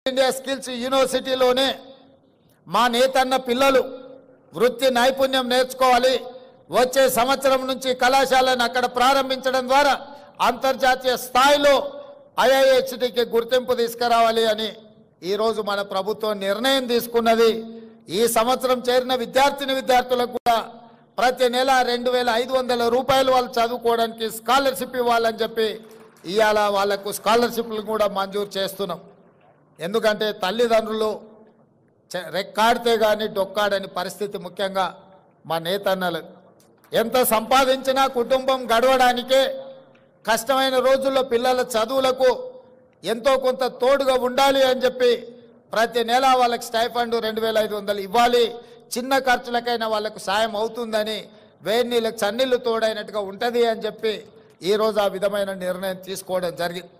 India skills యూనివర్సిటీలోనే మా నేతన్న పిల్లలు వృత్తి నైపుణ్యం నేర్చుకోవాలి. వచ్చే సంవత్సరం నుంచి కళాశాలను అక్కడ ప్రారంభించడం ద్వారా అంతర్జాతీయ స్థాయిలో ఐఐహెచ్టికి గుర్తింపు తీసుకురావాలి అని ఈరోజు మన ప్రభుత్వం నిర్ణయం తీసుకున్నది. ఈ సంవత్సరం చేరిన విద్యార్థులకు కూడా ప్రతి నెల 2500 రూపాయలు వాళ్ళు చదువుకోవడానికి స్కాలర్షిప్ ఇవ్వాలని చెప్పి ఇవాళ వాళ్లకు స్కాలర్షిప్లు కూడా మంజూరు చేస్తున్నాం. ఎందుకంటే తల్లిదండ్రులు రెక్కాడితే కానీ డొక్కాడని పరిస్థితి, ముఖ్యంగా మా నేతన్నలు ఎంత సంపాదించినా కుటుంబం గడవడానికే కష్టమైన రోజుల్లో పిల్లల చదువులకు ఎంతో కొంత తోడుగా ఉండాలి అని చెప్పి ప్రతి నెల వాళ్ళకి స్టైఫండ్ 2500 ఇవ్వాలి. చిన్న ఖర్చులకైనా వాళ్ళకు సాయం అవుతుందని, వేడి నీళ్ళకి చన్నీళ్ళు తోడైనట్టుగా ఉంటుంది అని చెప్పి ఈరోజు ఆ విధమైన నిర్ణయం తీసుకోవడం జరిగింది.